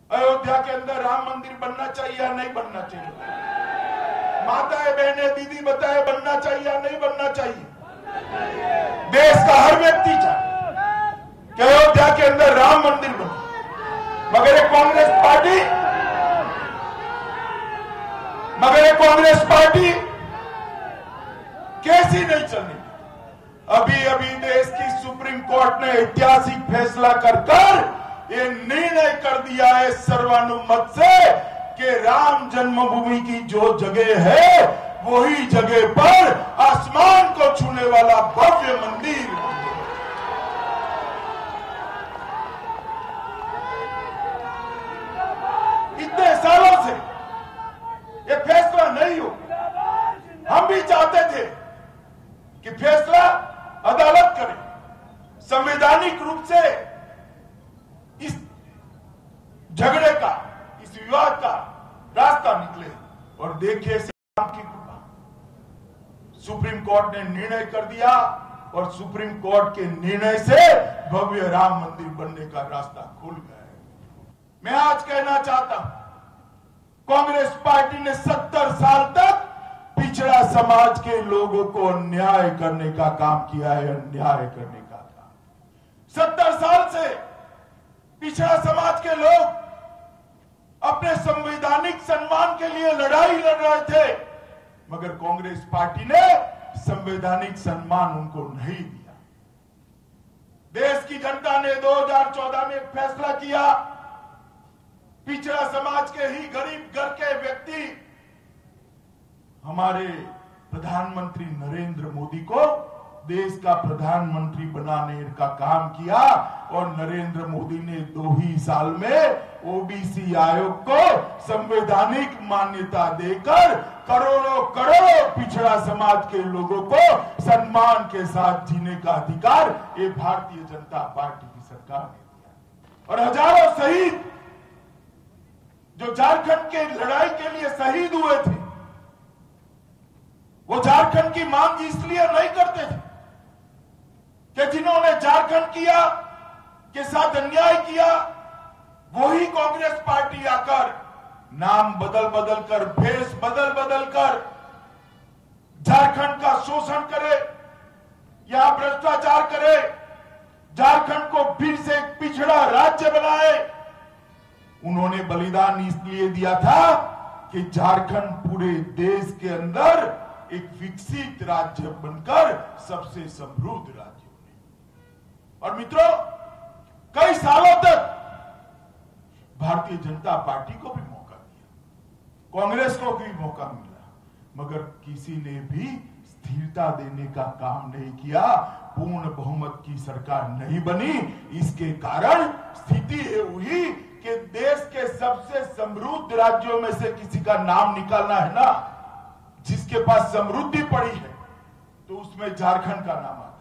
अयोध्या के अंदर राम मंदिर बनना चाहिए या नहीं बनना चाहिए? माताएं बहनें दीदी बताए बनना चाहिए या नहीं बनना चाहिए? देश का हर व्यक्ति चाहे कि अयोध्या के अंदर राम मंदिर बने, मगर ये कांग्रेस पार्टी कैसी नहीं चलनी। अभी अभी देश की सुप्रीम कोर्ट ने ऐतिहासिक फैसला कर ये निर्णय कर दिया है सर्वानुमत से कि राम जन्मभूमि की जो जगह है वही जगह पर आसमान को छूने वाला भव्य मंदिर। इतने सालों से ये फैसला नहीं हो, हम भी चाहते थे कि फैसला अदालत करे, संवैधानिक रूप से इस झगड़े का, इस विवाद का रास्ता निकले। और देखिए राम की कृपा, सुप्रीम कोर्ट ने निर्णय कर दिया और सुप्रीम कोर्ट के निर्णय से भव्य राम मंदिर बनने का रास्ता खुल गया है। मैं आज कहना चाहता हूं, कांग्रेस पार्टी ने 70 साल तक पिछड़ा समाज के लोगों को न्याय करने का काम किया है, अन्याय करने का काम। 70 साल से पिछड़ा समाज के लोग अपने संवैधानिक सम्मान के लिए लड़ाई लड़ रहे थे, मगर कांग्रेस पार्टी ने संवैधानिक सम्मान उनको नहीं दिया। देश की जनता ने 2014 में एक फैसला किया, पिछड़ा समाज के ही गरीब घर के व्यक्ति हमारे प्रधानमंत्री नरेंद्र मोदी को देश का प्रधानमंत्री बनाने का काम किया और नरेंद्र मोदी ने 2 ही साल में ओबीसी आयोग को संवैधानिक मान्यता देकर करोड़ों पिछड़ा समाज के लोगों को सम्मान के साथ जीने का अधिकार ये भारतीय जनता पार्टी की सरकार ने दिया। और हजारों शहीद जो झारखंड के लड़ाई के लिए शहीद हुए थे, वो झारखंड की मांग इसलिए नहीं करते थे कि जिन्होंने झारखंड किया के साथ अन्याय किया वही कांग्रेस पार्टी आकर नाम बदल कर, भेष बदल कर झारखंड का शोषण करे, यहां भ्रष्टाचार करे, झारखंड को फिर से एक पिछड़ा राज्य बनाए। उन्होंने बलिदान इसलिए दिया था कि झारखंड पूरे देश के अंदर एक विकसित राज्य बनकर सबसे समृद्ध राज्य बने। और मित्रों, कई सालों तक भारतीय जनता पार्टी को भी मौका दिया, कांग्रेस को भी मौका मिला, मगर किसी ने भी स्थिरता देने का काम नहीं किया, पूर्ण बहुमत की सरकार नहीं बनी। इसके कारण स्थिति ये हुई कि देश के सबसे समृद्ध राज्यों में से किसी का नाम निकालना है ना, जिसके पास समृद्धि पड़ी है, तो उसमें झारखंड का नाम आता है।